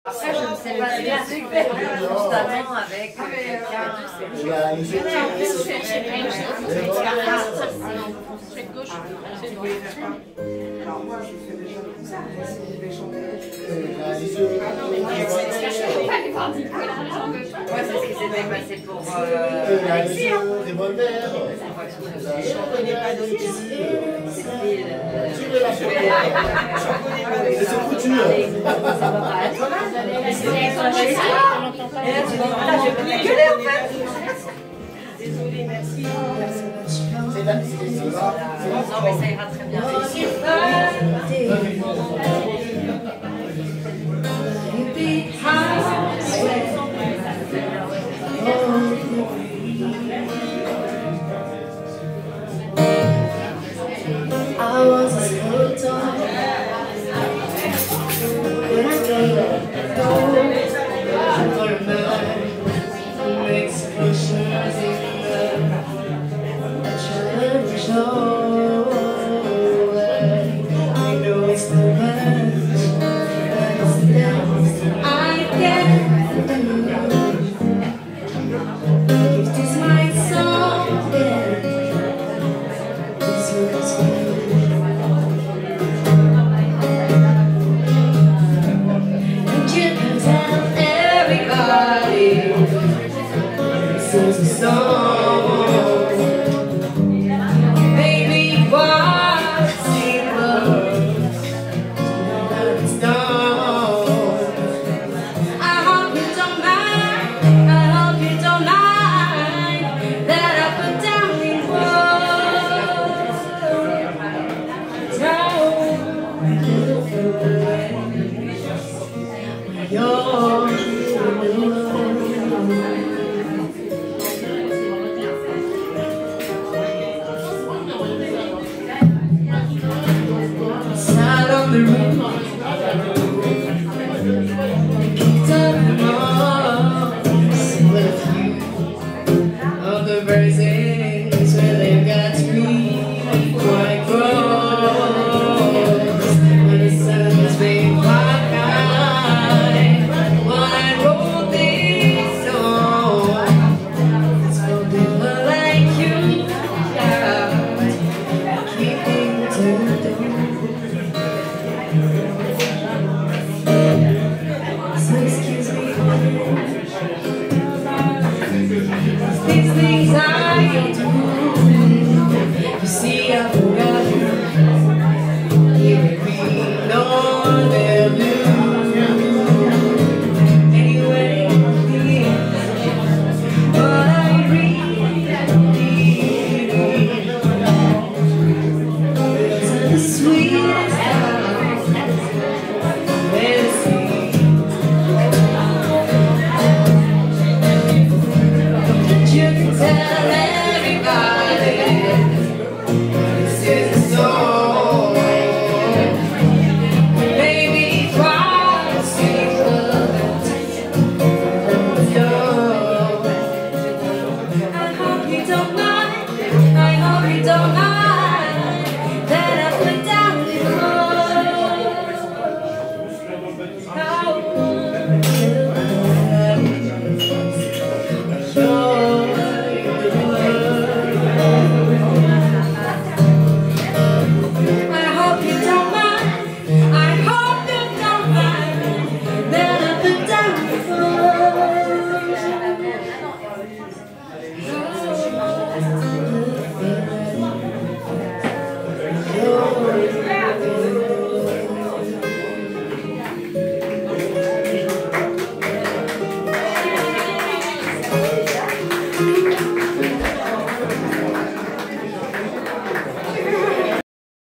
Après, je ne sais pas si c'est constamment avec quelqu'un. Alors moi, je fais déjà comme ça, mais si je vais chanter. Ouais, c'est ce qui s'était passé pour Alexis. Revolver. Je ne connais pas d'autres C'est foutu. Désolée, merci. C'est là. Non, mais ça ira très bien. I was a slow dog, but I don't go. I'm gonna make explosions in the show. I know it's the best, but it's the best I can do. If this my song, this was good. This is a song, baby, what's it worth? It's done. I hope you don't mind, I hope you don't mind that I put down in words. Don't